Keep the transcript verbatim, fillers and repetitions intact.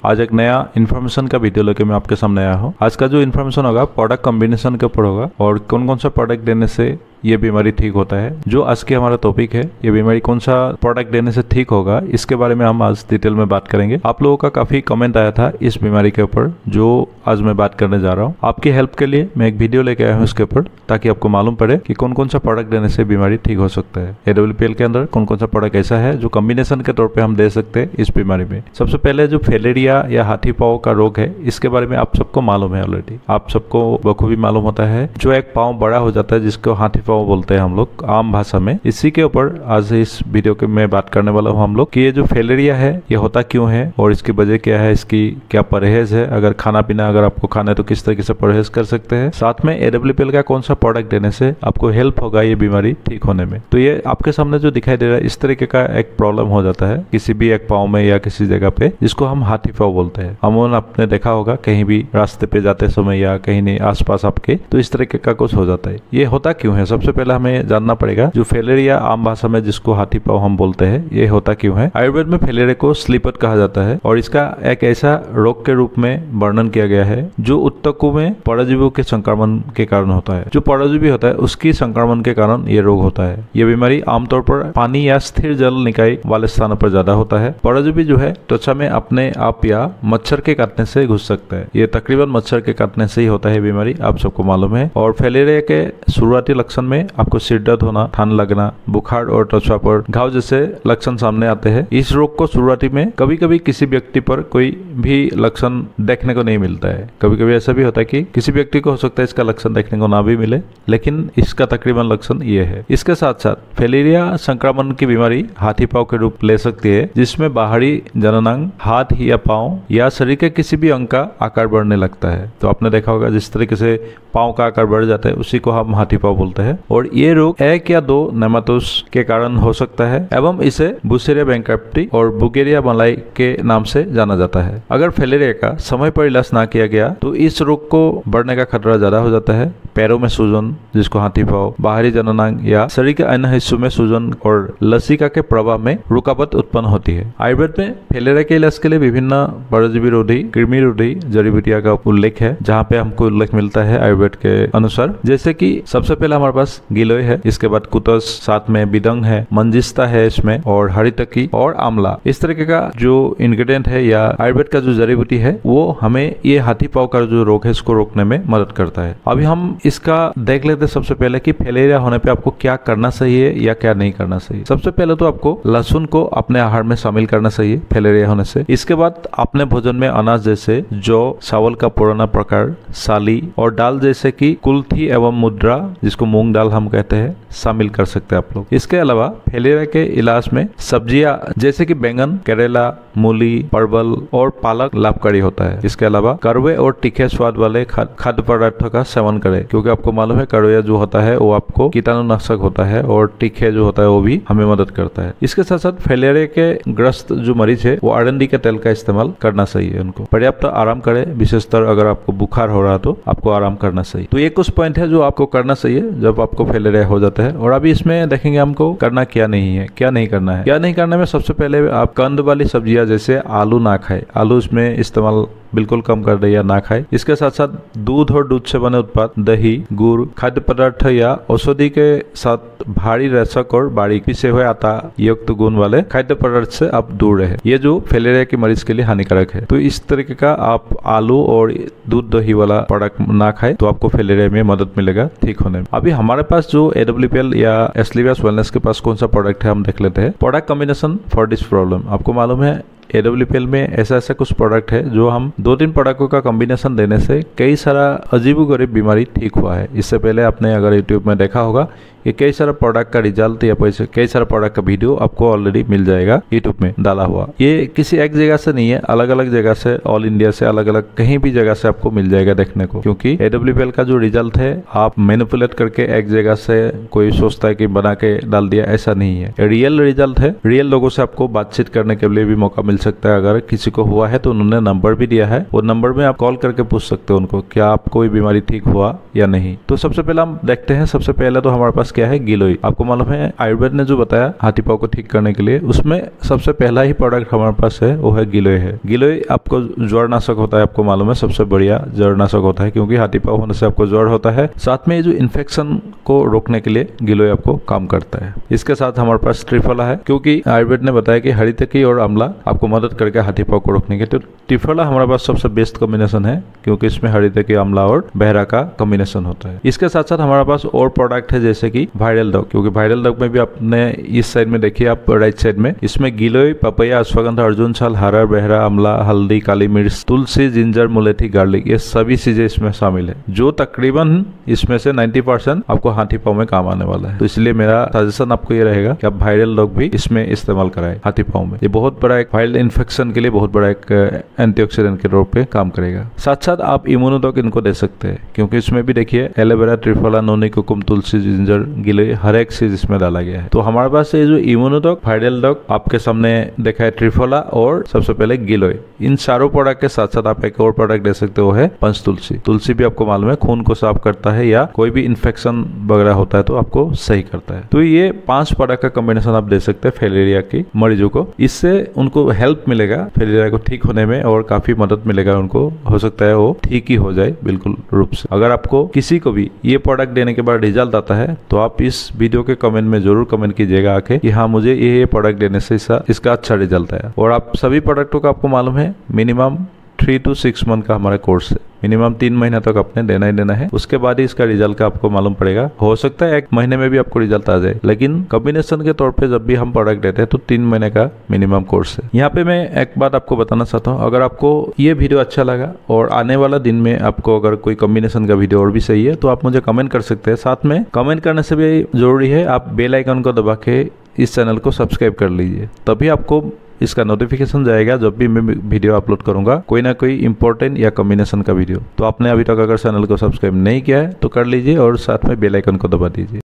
आज एक नया इन्फॉर्मेशन का वीडियो लेके मैं आपके सामने आया हूँ। आज का जो इन्फॉर्मेशन होगा प्रोडक्ट कॉम्बिनेशन के ऊपर होगा और कौन कौन सा प्रोडक्ट देने से ये बीमारी ठीक होता है। जो आज की हमारा टॉपिक है, ये बीमारी कौन सा प्रोडक्ट देने से ठीक होगा, इसके बारे में हम आज डिटेल में बात करेंगे। आप लोगों का काफी कमेंट आया था इस बीमारी के ऊपर, जो आज मैं बात करने जा रहा हूँ। आपकी हेल्प के लिए मैं एक वीडियो लेके आया हूँ इसके ऊपर, ताकि आपको मालूम पड़े कि कौन कौन सा प्रोडक्ट देने से बीमारी ठीक हो सकता है। एडब्ल्यूपीएल के अंदर कौन कौन सा प्रोडक्ट ऐसा है जो कॉम्बिनेशन के तौर पर हम दे सकते हैं इस बीमारी में। सबसे पहले जो फैलेरिया या हाथी पाँव का रोग है, इसके बारे में आप सबको मालूम है ऑलरेडी, आप सबको बखूबी मालूम होता है। जो एक पाँव बड़ा हो जाता है जिसको हाथी पाँव बोलते हैं हम लोग आम भाषा में। इसी के ऊपर आज इस वीडियो के मैं बात करने वाला हूँ हम लोग कि ये जो फैलेरिया है ये होता क्यों है और इसकी वजह क्या है, इसकी क्या परहेज है, अगर खाना पीना अगर आपको खाना है तो किस तरीके से परहेज कर सकते हैं, साथ में एडब्ल्यूपीएल का कौन सा प्रोडक्ट देने से आपको हेल्प होगा ये बीमारी ठीक होने में। तो ये आपके सामने जो दिखाई दे रहा है, इस तरीके का एक प्रॉब्लम हो जाता है किसी भी एक पाँव में या किसी जगह पे, जिसको हम हाथी पाँव बोलते हैं। अमूमन आपने देखा होगा कहीं भी रास्ते पे जाते समय या कहीं नहीं आसपास आपके, तो इस तरीके का कुछ हो जाता है। ये होता क्यों है, सबसे पहले हमें जानना पड़ेगा। जो फैलेरिया आम भाषा में जिसको हाथी पाँव हम बोलते हैं, ये होता क्यों है। आयुर्वेद में फैलेरिया को स्लीपट कहा जाता है और इसका एक ऐसा रोग के रूप में वर्णन किया गया है जो उत्तकों में परजीवियों के संक्रमण के कारण होता है। जो परजीवी होता है उसकी संक्रमण के कारण ये रोग होता है। ये बीमारी आमतौर पर पानी या स्थिर जल निकाय वाले स्थानों पर ज्यादा होता है। परजीवी जो है त्वचा में अपने आप या मच्छर के काटने से घुस सकता है। ये तकरीबन मच्छर के काटने से ही होता है बीमारी, आप सबको मालूम है। और फैलेरिया के शुरुआती लक्षण में आपको सिर दर्द होना, ठंड लगना, बुखार और त्वचा पर घाव जैसे लक्षण सामने आते हैं। इस रोग को शुरुआती में कभी कभी किसी व्यक्ति पर कोई भी लक्षण देखने को नहीं मिलता है। कभी कभी ऐसा भी होता है कि किसी व्यक्ति को हो सकता है इसका लक्षण देखने को ना भी मिले, लेकिन इसका तकरीबन लक्षण ये है। इसके साथ साथ फैलेरिया संक्रमण की बीमारी हाथी पाँव के रूप ले सकती है, जिसमें बाहरी जननांग, हाथ या पाँव या शरीर के किसी भी अंग का आकार बढ़ने लगता है। तो आपने देखा होगा जिस तरीके से पाँव का आकार बढ़ जाता है उसी को हम हाथी पाँव बोलते हैं। और ये रोग एक या दो नेमाटोड्स के कारण हो सकता है एवं इसे बुसेरिया बैंक्रप्टी और बुगेरिया मलाई के नाम से जाना जाता है। अगर फैलेरिया का समय पर इलाज ना किया गया तो इस रोग को बढ़ने का खतरा ज्यादा हो जाता है। पैरों में सूजन जिसको हाथी पाँव, बाहरी जननांग या शरीर के अन्य हिस्सों में सूजन और लसिका के प्रभाव में रुकावट उत्पन्न होती है। आयुर्वेद में फैलेरिया के इलाज के लिए विभिन्न परजीवी रोधी, कृमि रोधी जड़ी बूटियां का उल्लेख है, जहाँ पे हमको उल्लेख मिलता है आयुर्वेद के अनुसार। जैसे कि सबसे पहले हमारे पास गिलोय है, इसके बाद कुतस, साथ में बिदंग है, मंजिस्ता है इसमें, और हरितकी और आमला। इस तरीके का जो इंग्रेडिएंट है या आयुर्वेद का जो जड़ी बूटी है वो हमें ये हाथी पाँव का जो रोग है इसको रोकने में मदद करता है। अभी हम इसका देख लेते हैं सबसे पहले कि फैलेरिया होने पे आपको क्या करना चाहिए या क्या नहीं करना चाहिए। सबसे पहले तो आपको लहसुन को अपने आहार में शामिल करना चाहिए फैलेरिया होने से। इसके बाद अपने भोजन में अनाज जैसे जौ, चावल का पुराना प्रकार, साली और दाल जैसे कि कुल्थी एवं मुद्रा जिसको मूंग दाल हम कहते हैं, शामिल कर सकते हैं आप लोग। इसके अलावा फैलेरिया के इलाज में सब्जियां जैसे कि बैंगन, करेला, मूली, परवल और पालक लाभकारी होता है। इसके अलावा कड़वे और तीखे स्वाद वाले खाद्य पदार्थों का सेवन करें, क्योंकि आपको मालूम है कड़वा जो होता है वो आपको कीटाणुनाशक होता है और तीखे जो होता है वो भी हमें मदद करता है। इसके साथ साथ फैलेरिया के ग्रस्त जो मरीज है वो अरंडी के तेल का इस्तेमाल करना चाहिए। उनको पर्याप्त आराम करे, विशेषतर अगर आपको बुखार हो रहा तो आपको आराम करना चाहिए। तो ये कुछ पॉइंट है जो आपको करना चाहिए जब आपको फैलेरिया हो जाता है। और अभी इसमें देखेंगे हमको करना क्या नहीं है, क्या नहीं करना है। क्या नहीं करने में सबसे पहले आप कंद वाली सब्जियां जैसे आलू ना खाए, आलू इसमें इस्तेमाल बिल्कुल कम कर दे या ना खाए। इसके साथ साथ दूध और दूध से बने उत्पाद, दही, गुड़, खाद्य पदार्थ या औषधि के साथ भारी रेशक और बारीक पिसे हुए आटा युक्त गुण वाले खाद्य पदार्थ से आप दूर रहे। ये जो फैलेरिया के मरीज के लिए हानिकारक है। तो इस तरीके का आप आलू और दूध दही वाला प्रोडक्ट ना खाए तो आपको फैलेरिया में मदद मिलेगा ठीक होने में। अभी हमारे पास जो एडब्ल्यूपीएल या एस्क्लेपियस वेलनेस के पास कौन सा प्रोडक्ट है हम देख लेते हैं। Product combination for this problem. आपको मालूम है एडब्ल्यूपीएल में ऐसा ऐसा कुछ प्रोडक्ट है जो हम दो तीन प्रोडक्टों का कॉम्बिनेशन देने से कई सारा अजीबोगरीब बीमारी ठीक हुआ है। इससे पहले आपने अगर यूट्यूब में देखा होगा ये कई सारा प्रोडक्ट का रिजल्ट या पैसे कई सारा प्रोडक्ट का वीडियो आपको ऑलरेडी मिल जाएगा यूट्यूब में डाला हुआ। ये किसी एक जगह से नहीं है, अलग अलग जगह से, ऑल इंडिया से, अलग अलग कहीं भी जगह से आपको मिल जाएगा देखने को। क्योंकि एडब्ल्यूपीएल का जो रिजल्ट है आप मैनिपुलेट करके एक जगह से कोई सोचता है कि बना के डाल दिया, ऐसा नहीं है। रियल रिजल्ट है। रियल लोगों से आपको बातचीत करने के लिए भी मौका मिल सकता है। अगर किसी को हुआ है तो उन्होंने नंबर भी दिया है, वो नंबर में आप कॉल करके पूछ सकते हो उनको क्या आपको कोई बीमारी ठीक हुआ या नहीं। तो सबसे पहले हम देखते हैं, सबसे पहले तो हमारे पास क्या है, गिलोय। आपको मालूम है आयुर्वेद ने जो बताया हाथी पांव को ठीक करने के लिए, उसमें सबसे पहला ही प्रोडक्ट हमारे पास है वो है गिलोय है। गिलोय आपको ज्वर नाशक होता है, आपको मालूम है सबसे बढ़िया ज्वर नाशक होता है, क्योंकि हाथी पांव होने से आपको ज्वर होता है। साथ में ये जो इन्फेक्शन को रोकने के लिए गिलोय आपको काम करता है। इसके साथ हमारे पास त्रिफला है, क्योंकि आयुर्वेद ने बताया कि हरितकी और आंवला आपको मदद करके हाथी पांव को रोकने के, तो त्रिफला हमारे पास सबसे बेस्ट कॉम्बिनेशन है, क्योंकि इसमें हरितकी, आंवला और बहरा का कॉम्बिनेशन होता है। इसके साथ साथ हमारे पास और प्रोडक्ट है जैसे कि वायरल डॉग, क्योंकि वायरल डॉग में भी आपने इस साइड में देखिए आप राइट साइड में, इसमें गिलोय, पपैया, अश्वगंधा, अर्जुन साल, हरड़, बहरा, आंवला, हल्दी, काली मिर्च, तुलसी, जिंजर, मुलेठी, गार्लिक, ये सभी चीजें इसमें शामिल है, जो तकरीबन इसमें से नब्बे परसेंट आपको हाथी पांव में काम आने वाला है। तो इसलिए मेरा सजेशन आपको ये रहेगा कि आप वायरल डॉग भी इसमें इस्तेमाल कराएं हाथी पांव में। ये बहुत बड़ा एक वायरल इन्फेक्शन के लिए बहुत बड़ा एक एंटीऑक्सीडेंट के तौर पे काम करेगा। साथ साथ आप इम्यूनोडॉग इनको दे सकते हैं, क्योंकि इसमें भी देखिए एलोवेरा, त्रिफला, नोनी, कुकुम, तुलसी, जिंजर, गिलोय, हर एक चीज इसमें डाला गया है। तो हमारे पास ये जो इम्यूनोडॉग, वायरल डॉग आपके सामने देखा है, त्रिफला और सबसे पहले गिलोय, इन चारों प्रोडक्ट के साथ साथ आप एक और प्रोडक्ट दे सकते हो, है पंच तुलसी। तुलसी भी आपको मालूम है खून को साफ करता है, या कोई भी इन्फेक्शन वगैरह होता है तो आपको सही करता है। तो ये पांच प्रोडक्ट का कॉम्बिनेशन आप दे सकते हैं फाइलेरिया की मरीजों को। इससे उनको हेल्प मिलेगा फाइलेरिया को ठीक होने में, और काफी मदद मिलेगा उनको, हो सकता है वो ठीक ही हो जाए बिल्कुल रूप से। अगर आपको किसी को भी ये प्रोडक्ट देने के बाद रिजल्ट आता है तो आप इस वीडियो के कमेंट में जरूर कमेंट कीजिएगा आके कि हाँ मुझे ये ये प्रोडक्ट देने से इसका, इसका अच्छा रिजल्ट आया। और आप सभी प्रोडक्टों का आपको मालूम है minimum three to six month का हमारा कोर्स है, मिनिमम तीन महीना तक आपने देना ही देना है, उसके बाद ही इसका रिजल्ट का आपको मालूम पड़ेगा। हो सकता है एक महीने में भी आपको रिजल्ट आ जाए, लेकिन कॉम्बिनेशन के तौर पे जब भी हम प्रोडक्ट देते हैं तो तीन महीने का मिनिमम कोर्स है। यहाँ पे मैं एक बात आपको बताना चाहता हूँ, अगर आपको ये वीडियो अच्छा लगा और आने वाला दिन में आपको अगर कोई कॉम्बिनेशन का वीडियो और भी सही है तो आप मुझे कमेंट कर सकते हैं। साथ में कमेंट करने से भी जरूरी है आप बेल आइकन को दबा के इस चैनल को सब्सक्राइब कर लीजिए, तभी आपको इसका नोटिफिकेशन जाएगा जब भी मैं वीडियो अपलोड करूंगा, कोई ना कोई इंपॉर्टेंट या कॉम्बिनेशन का वीडियो। तो आपने अभी तक अगर चैनल को सब्सक्राइब नहीं किया है तो कर लीजिए और साथ में बेल आइकन को दबा दीजिए।